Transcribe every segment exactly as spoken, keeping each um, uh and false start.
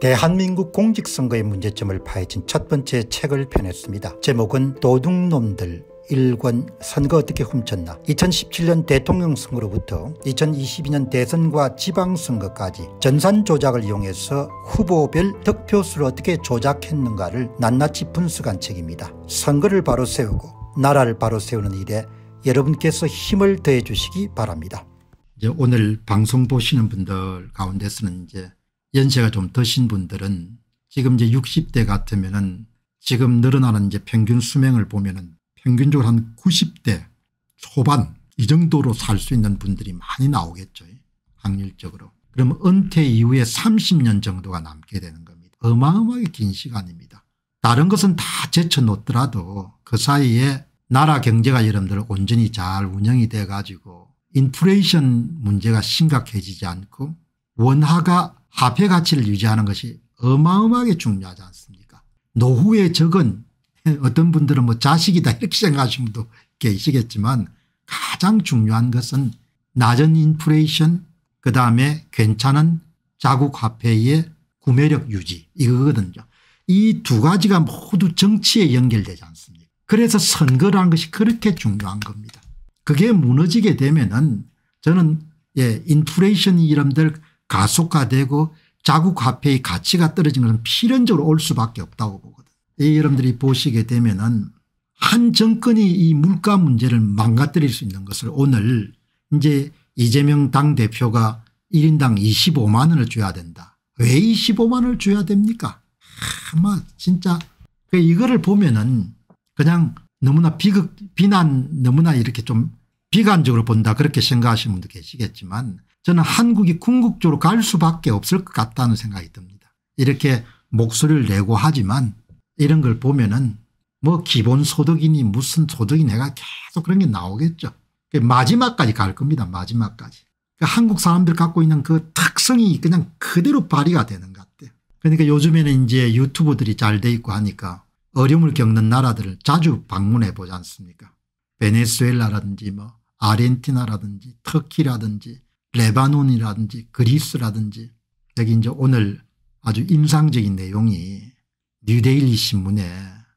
대한민국 공직선거의 문제점을 파헤친 첫 번째 책을 펴냈습니다. 제목은 도둑놈들 일 권 선거 어떻게 훔쳤나. 이천십칠 년 대통령 선거로부터 이천이십이 년 대선과 지방선거까지 전산 조작을 이용해서 후보별 득표수를 어떻게 조작했는가를 낱낱이 분석한 책입니다. 선거를 바로 세우고 나라를 바로 세우는 일에 여러분께서 힘을 더해 주시기 바랍니다. 이제 오늘 방송 보시는 분들 가운데서는 이제 연세가 좀 드신 분들은 지금 이제 육십 대 같으면은 지금 늘어나는 이제 평균 수명을 보면은 평균적으로 한 구십 대 초반 이 정도로 살 수 있는 분들이 많이 나오겠죠. 확률적으로. 그러면 은퇴 이후에 삼십 년 정도가 남게 되는 겁니다. 어마어마하게 긴 시간입니다. 다른 것은 다 제쳐놓더라도 그 사이에 나라 경제가 여러분들 온전히 잘 운영이 돼 가지고 인플레이션 문제가 심각해지지 않고 원화가 화폐 가치를 유지하는 것이 어마어마하게 중요하지 않습니까? 노후의 적은 어떤 분들은 뭐 자식이다 이렇게 생각하시는 분도 계시겠지만 가장 중요한 것은 낮은 인플레이션 그다음에 괜찮은 자국 화폐의 구매력 유지 이거거든요. 이 두 가지가 모두 정치에 연결되지 않습니까? 그래서 선거라는 것이 그렇게 중요한 겁니다. 그게 무너지게 되면은 저는 예, 인플레이션이 여러분들 가속화되고 자국 화폐의 가치가 떨어지는 것은 필연적으로 올 수밖에 없다고 보거든요. 이 여러분들이 보시게 되면은 한 정권이 이 물가 문제를 망가뜨릴 수 있는 것을 오늘 이제 이재명 당대표가 일 인당 이십오만 원을 줘야 된다. 왜 이십오만 원을 줘야 됩니까? 아마 진짜 이거를 보면은 그냥 너무나 비극 비난 너무나 이렇게 좀 비관적으로 본다 그렇게 생각하시는 분도 계시겠지만 저는 한국이 궁극적으로 갈 수밖에 없을 것 같다는 생각이 듭니다. 이렇게 목소리를 내고 하지만 이런 걸 보면은 뭐 기본소득이니 무슨 소득이 내가 계속 그런 게 나오겠죠. 마지막까지 갈 겁니다. 마지막까지. 그러니까 한국 사람들 갖고 있는 그 특성이 그냥 그대로 발휘가 되는 것 같아요. 그러니까 요즘에는 이제 유튜브들이 잘 돼 있고 하니까 어려움을 겪는 나라들을 자주 방문해 보지 않습니까? 베네수엘라라든지 뭐 아르헨티나라든지 터키라든지 레바논이라든지 그리스라든지 여기 이제 오늘 아주 인상적인 내용이 뉴데일리 신문에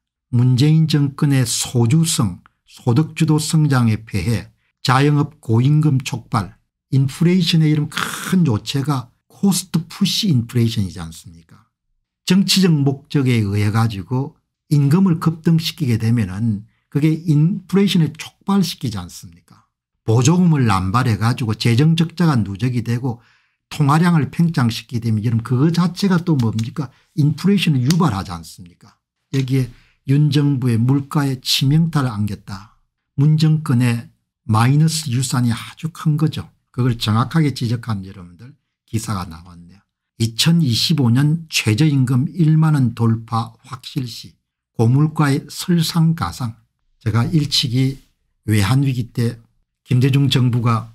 문재인 정권의 소주성 소득주도 성장에 패해 자영업 고임금 촉발 인플레이션의 이런 큰 요체가 코스트 푸시 인플레이션이지 않습니까? 정치적 목적에 의해 가지고 임금을 급등시키게 되면은 그게 인플레이션을 촉발시키지 않습니까? 보조금을 남발해 가지고 재정 적자가 누적이 되고 통화량을 팽창시키게 되면 여러분 그거 자체가 또 뭡니까? 인플레이션을 유발하지 않습니까? 여기에 윤 정부의 물가에 치명타를 안겼다. 문 정권의 마이너스 유산이 아주 큰 거죠. 그걸 정확하게 지적한 여러분들 기사가 나왔네요. 이천이십오 년 최저임금 일만 원 돌파 확실시 고물가의 설상가상. 제가 일치기 외환위기 때 김대중 정부가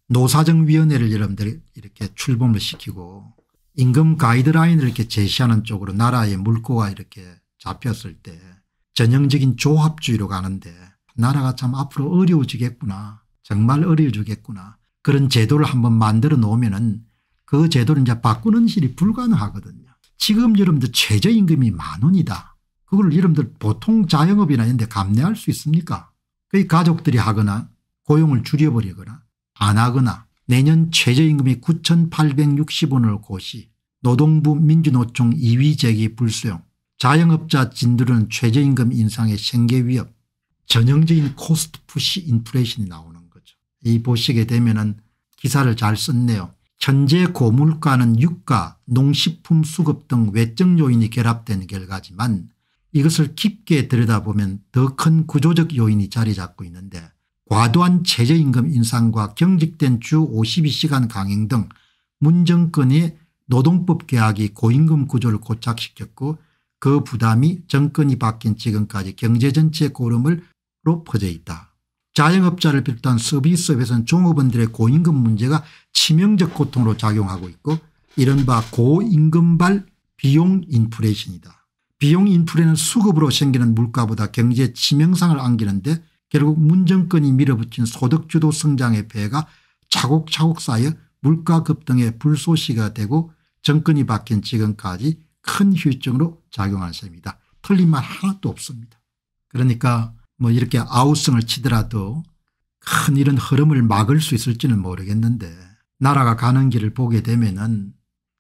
노사정위원회를 여러분들 이렇게 출범을 시키고 임금 가이드라인을 이렇게 제시하는 쪽으로 나라의 물꼬가 이렇게 잡혔을 때 전형적인 조합주의로 가는데 나라가 참 앞으로 어려워지겠구나. 정말 어려워지겠구나. 그런 제도를 한번 만들어 놓으면은 그 제도를 이제 바꾸는 일이 불가능하거든요. 지금 여러분들 최저임금이 만 원이다. 그걸 여러분들 보통 자영업이나 이런 데 감내할 수 있습니까? 그 가족들이 하거나 고용을 줄여버리거나 안 하거나 내년 최저임금이 구천팔백육십 원을 고시 노동부 민주노총 이의 제기 불수용 자영업자 진두는 최저임금 인상의 생계 위협 전형적인 코스트 푸시 인플레이션이 나오는 거죠. 이 보시게 되면은 기사를 잘 썼네요. 현재 고물가는 유가 농식품 수급 등 외적 요인이 결합된 결과지만 이것을 깊게 들여다보면 더 큰 구조적 요인이 자리 잡고 있는데 과도한 최저임금 인상과 경직된 주 오십이 시간 강행 등 문 정권의 노동법 개혁이 고임금 구조를 고착시켰고 그 부담이 정권이 바뀐 지금까지 경제 전체의 고름으로 퍼져 있다. 자영업자를 비롯한 서비스업에서는 종업원들의 고임금 문제가 치명적 고통으로 작용하고 있고 이른바 고임금발 비용 인플레이션이다. 비용 인플레는 수급으로 생기는 물가보다 경제에 치명상을 안기는데 결국 문 정권이 밀어붙인 소득주도 성장의 폐해가 차곡차곡 쌓여 물가 급등의 불쏘시가 되고 정권이 바뀐 지금까지 큰 후유증으로 작용하는 셈입니다. 틀린 말 하나도 없습니다. 그러니까 뭐 이렇게 아우성을 치더라도 큰 이런 흐름을 막을 수 있을지는 모르겠는데 나라가 가는 길을 보게 되면은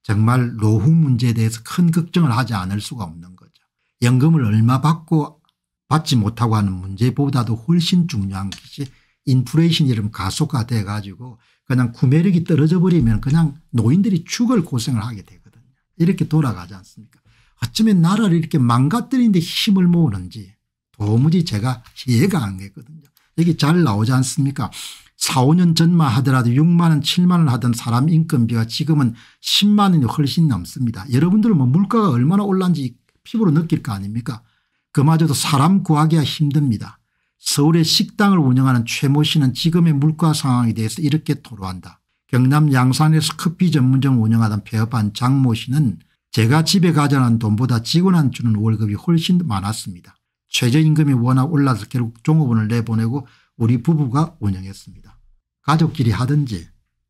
정말 노후 문제에 대해서 큰 걱정을 하지 않을 수가 없는 거죠. 연금을 얼마 받고 받지 못하고 하는 문제보다도 훨씬 중요한 것이 인플레이션이 이런 가속화돼 가지고 그냥 구매력이 떨어져 버리면 그냥 노인들이 죽을 고생을 하게 되거든요. 이렇게 돌아가지 않습니까? 어쩌면 나라를 이렇게 망가뜨리는 데 힘을 모으는지 도무지 제가 이해가 안 되거든요. 여기 잘 나오지 않습니까? 사, 오 년 전만 하더라도 육만 원 칠만 원 하던 사람 인건비가 지금은 십만 원이 훨씬 넘습니다. 여러분들은 뭐 물가가 얼마나 올랐는지 피부로 느낄 거 아닙니까? 그마저도 사람 구하기가 힘듭니다. 서울의 식당을 운영하는 최모 씨는 지금의 물가 상황에 대해서 이렇게 토로한다. 경남 양산에서 커피 전문점을 운영하던 폐업한 장모 씨는 제가 집에 가져간 돈보다 직원한테 주는 월급이 훨씬 많았습니다. 최저임금이 워낙 올라서 결국 종업원을 내보내고 우리 부부가 운영했습니다. 가족끼리 하든지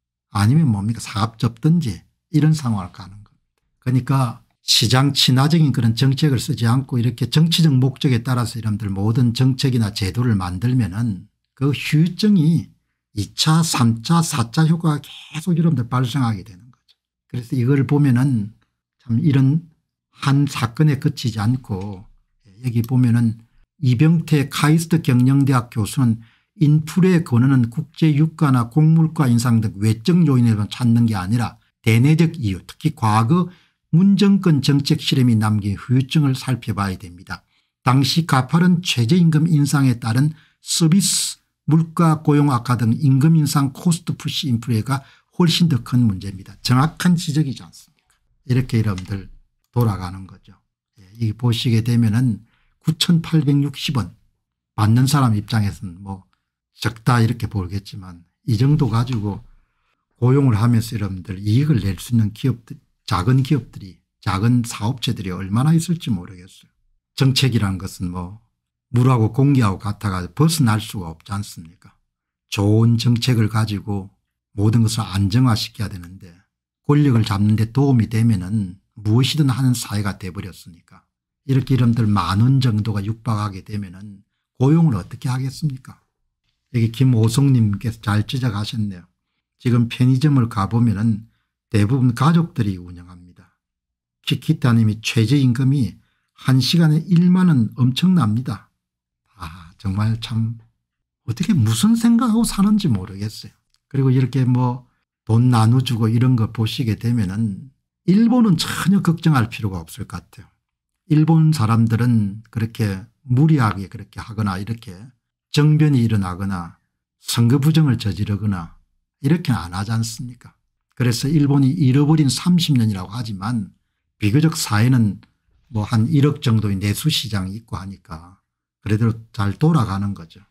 아니면 뭡니까 사업 접든지 이런 상황을 가는 겁니다. 그러니까 시장 친화적인 그런 정책을 쓰지 않고 이렇게 정치적 목적에 따라서 여러분들 모든 정책이나 제도를 만들면은 그 후유증이 이 차 삼 차 사 차 효과가 계속 여러분들 발생하게 되는 거죠. 그래서 이걸 보면은 참 이런 한 사건에 그치지 않고 여기 보면은 이병태 카이스트 경영대학 교수는 인플레 근원은 국제 유가나 곡물가 인상 등 외적 요인을 찾는 게 아니라 대내적 이유 특히 과거 문정권 정책 실험이 남긴 후유증을 살펴봐야 됩니다. 당시 가파른 최저임금 인상에 따른 서비스 물가 고용 악화 등 임금 인상 코스트 푸시 인플레가 훨씬 더 큰 문제입니다. 정확한 지적이지 않습니까? 이렇게 여러분들 돌아가는 거죠. 이 보시게 되면은 구천팔백육십 원 받는 사람 입장에서는 뭐 적다 이렇게 보겠지만 이 정도 가지고 고용을 하면서 여러분들 이익을 낼 수 있는 기업들 작은 기업들이 작은 사업체들이 얼마나 있을지 모르겠어요. 정책이란 것은 뭐 물하고 공기하고 같아가 벗어날 수가 없지 않습니까? 좋은 정책을 가지고 모든 것을 안정화시켜야 되는데 권력을 잡는 데 도움이 되면은 무엇이든 하는 사회가 돼버렸으니까 이렇게 여러분들 만 원 정도가 육박하게 되면은 고용을 어떻게 하겠습니까? 여기 김오성님께서 잘 지적하셨네요. 지금 편의점을 가보면은 대부분 가족들이 운영합니다. 키키타님이 최저임금이 한 시간에 일만 원 엄청납니다. 아 정말 참 어떻게 무슨 생각하고 사는지 모르겠어요. 그리고 이렇게 뭐 돈 나눠주고 이런 거 보시게 되면은 일본은 전혀 걱정할 필요가 없을 것 같아요. 일본 사람들은 그렇게 무리하게 그렇게 하거나 이렇게 정변이 일어나거나 선거 부정을 저지르거나 이렇게 안 하지 않습니까? 그래서 일본이 잃어버린 삼십 년이라고 하지만 비교적 사회는 뭐 한 일억 정도의 내수 시장이 있고 하니까 그래도 잘 돌아가는 거죠.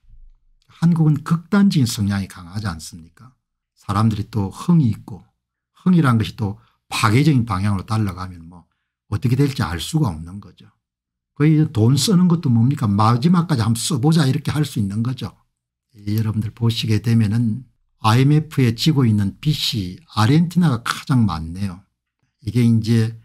한국은 극단적인 성향이 강하지 않습니까? 사람들이 또 흥이 있고 흥이란 것이 또 파괴적인 방향으로 달려가면 뭐 어떻게 될지 알 수가 없는 거죠. 거의 돈 쓰는 것도 뭡니까 마지막까지 한번 써보자 이렇게 할 수 있는 거죠. 여러분들 보시게 되면은 아이엠에프에 지고 있는 빚이 아르헨티나가 가장 많네요. 이게 이제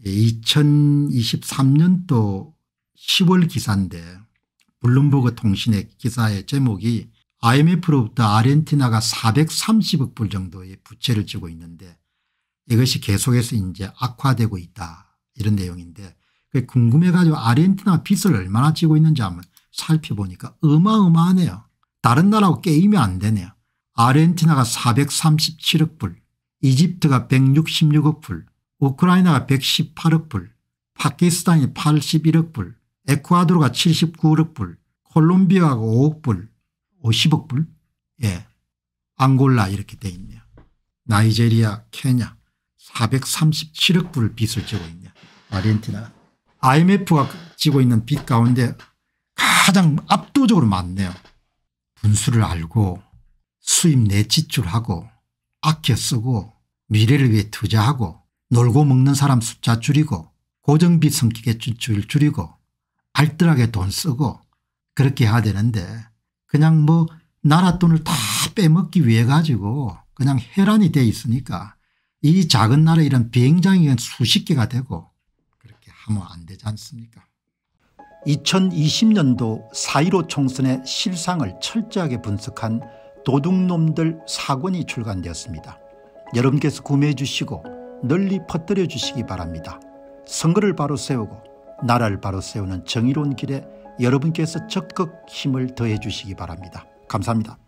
이천이십삼 년도 시월 기사인데 블룸버그 통신의 기사의 제목이 아이엠에프로부터 아르헨티나가 사백삼십억 불 정도의 부채를 지고 있는데 이것이 계속해서 이제 악화되고 있다 이런 내용인데 궁금해 가지고 아르헨티나 빚을 얼마나 지고 있는지 한번 살펴보니까 어마어마하네요. 다른 나라하고 게임이 안 되네요. 아르헨티나가 사백삼십칠억 불, 이집트가 백육십육억 불, 우크라이나가 백십팔억 불, 파키스탄이 팔십일억 불, 에콰도르가 칠십구억 불, 콜롬비아가 오억 불, 오십억 불, 예, 앙골라 이렇게 돼 있네요. 나이제리아, 케냐 사백삼십칠억 불 빚을 지고 있네요. 아르헨티나. 아이엠에프가 지고 있는 빚 가운데 가장 압도적으로 많네요. 분수를 알고 수입 내 지출하고 아껴 쓰고 미래를 위해 투자하고 놀고 먹는 사람 숫자 줄이고 고정비 성격의 지출 줄이고 알뜰하게 돈 쓰고 그렇게 해야 되는데 그냥 뭐 나라 돈을 다 빼먹기 위해 가지고 그냥 해란이 돼 있으니까 이 작은 나라에 이런 비행장이 수십 개가 되고 그렇게 하면 안 되지 않습니까? 이천이십 년도 사 일오 총선의 실상을 철저하게 분석한 도둑놈들 사 권이 출간되었습니다. 여러분께서 구매해 주시고 널리 퍼뜨려 주시기 바랍니다. 선거를 바로 세우고 나라를 바로 세우는 정의로운 길에 여러분께서 적극 힘을 더해 주시기 바랍니다. 감사합니다.